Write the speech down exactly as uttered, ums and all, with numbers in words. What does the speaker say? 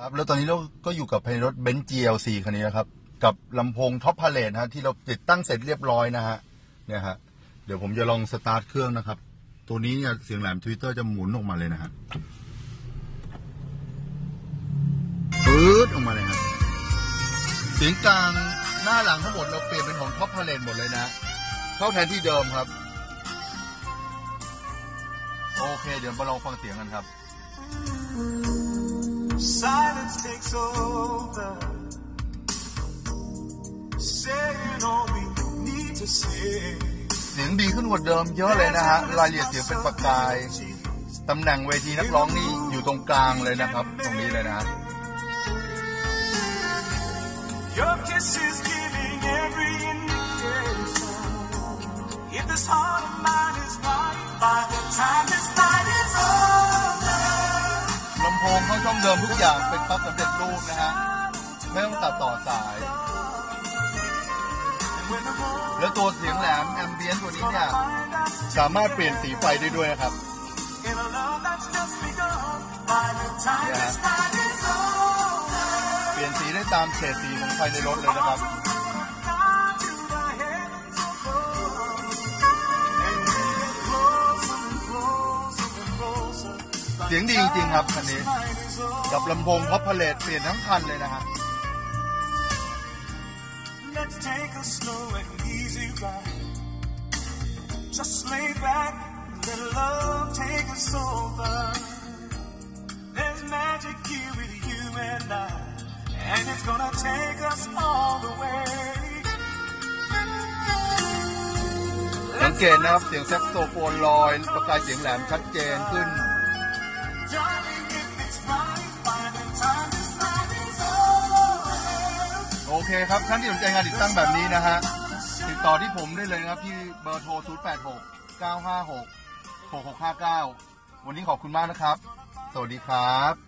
ครับแล้วตอนนี้เราก็อยู่กับภายในรถเบนซ์ จี แอล ซี คันนี้นะครับกับลำโพงท็อปพาเลทฮะที่เราติดตั้งเสร็จเรียบร้อยนะฮะเนี่ยฮะเดี๋ยวผมจะลองสตาร์ทเครื่องนะครับตัวนี้เนี่ยเสียงแหลมทวิตเตอร์จะหมุนออกมาเลยนะฮะปื๊ดออกมาเลยฮะเสียงกลางหน้าหลังทั้งหมดเราเปลี่ยนเป็นของท็อปพาเลทหมดเลยนะเข้าแทนที่เดิมครับโอเคเดี๋ยวมาลองฟังเสียงกันครับSilence takes over, saying all we need to say. เสียงดีขึ้นกว่าเดิมเยอะเลยนะฮะรายละเอียดเสียงเป็นประกายตำแหน่งเวทีนักร้องนี่อยู่ตรงกลางเลยนะครับตรงนี้เลยนะฮะ Your kiss is giving every indication. If this heart of mine is right, by the time this night is over.ลำโพงเข้าช่องเดิมทุกอย่างเป็นปั๊บสำเร็จรูปนะฮะไม่ต้องตัดต่อสายแล้วตัวเสียงแหลมแอมเบียนตัวนี้เนี่ยสามารถเปลี่ยนสีไฟได้ด้วยนะครับเนี่ยเปลี่ยนสีได้ตามเฉดสีของไฟในรถเลยนะครับเสียงดีจริงๆครับคันนี้กับลำโพงท็อปพาเลทเปลี่ยนทั้งคันเลยนะฮะสังเกตนะครับเสียงแซกโซโฟนลอยประกายเสียงแหลมชัดเจนขึ้นโอเคครับท่านที่สนใจงานติดตั้งแบบนี้นะฮะติดต่อที่ผมได้เลยนะครับที่เบอร์โทรศูนย์ แปด หก เก้า ห้า หก หก หก ห้า เก้าวันนี้ขอบคุณมากนะครับสวัสดีครับ